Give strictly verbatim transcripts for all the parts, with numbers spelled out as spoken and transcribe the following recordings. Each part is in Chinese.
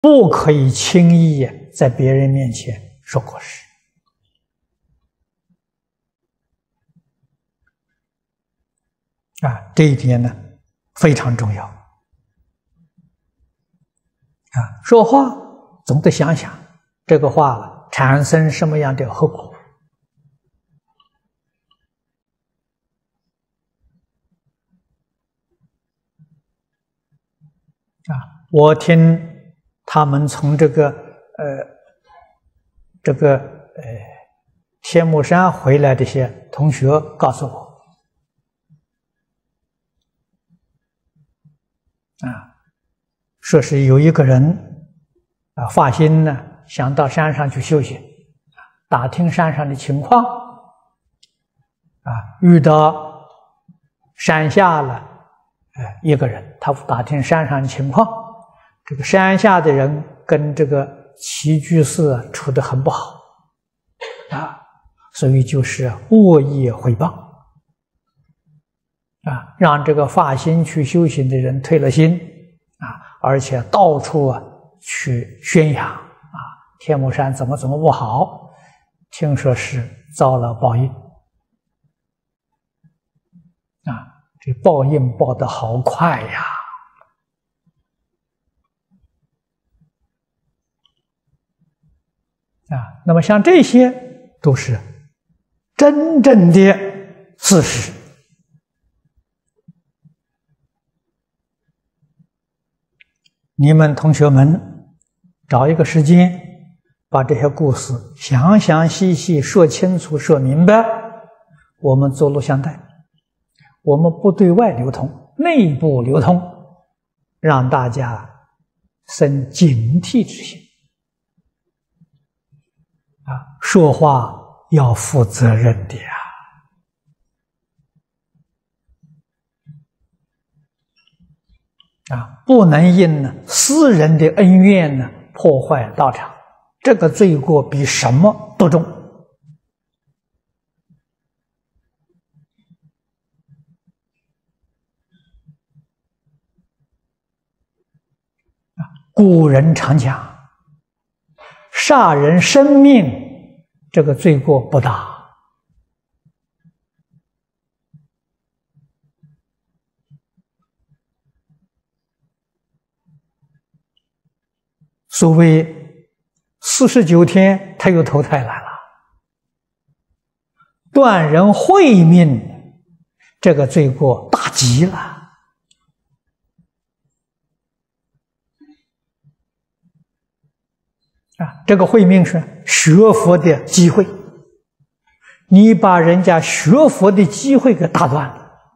不可以轻易在别人面前说过失。啊，这一点呢非常重要。啊，说话总得想想这个话了产生什么样的后果。啊，我听他们从这个呃这个呃天目山回来的一些同学告诉我，啊，说是有一个人啊发心呢，想到山上去修行，打听山上的情况，啊，遇到山下了，呃，一个人，他打听山上的情况，这个山下的人跟这个齐居士啊处得很不好，啊，所以就是恶意诽谤。啊，让这个发心去修行的人退了心，啊，而且到处啊去宣扬啊，天目山怎么怎么不好，听说是遭了报应，啊，这报应报得好快呀！啊，那么像这些都是真正的事实。你们同学们找一个时间，把这些故事详详细细说清楚、说明白。我们做录像带，我们不对外流通，内部流通，让大家生警惕之心。啊，说话要负责任的呀。啊，不能因呢私人的恩怨呢破坏道场，这个罪过比什么都重。啊，古人常讲，杀人生命，这个罪过不大。所谓四十九天，他又投胎来了。断人慧命，这个罪过大极了。啊，这个慧命是学佛的机会，你把人家学佛的机会给打断了。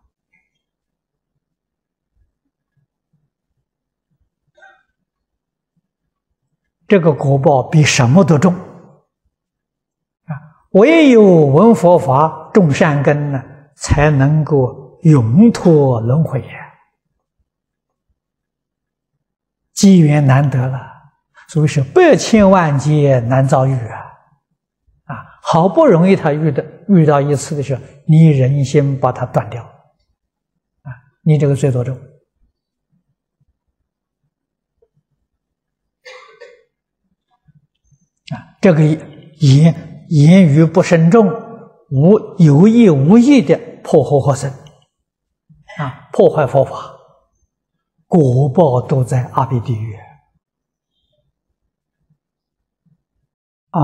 这个果报比什么都重啊！唯有闻佛法、种善根呢，才能够永脱轮回呀。机缘难得了，所以是百千万劫难遭遇啊！啊，好不容易他遇到遇到一次的时候，你忍心把它断掉啊！你这个罪多重。啊，这个言言语不慎重，无有意无意的破坏佛身，啊，破坏佛法，果报都在阿鼻地狱。阿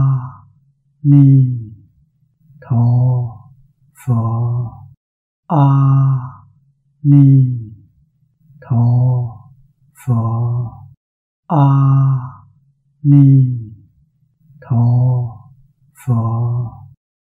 弥陀佛，阿弥陀佛，阿弥陀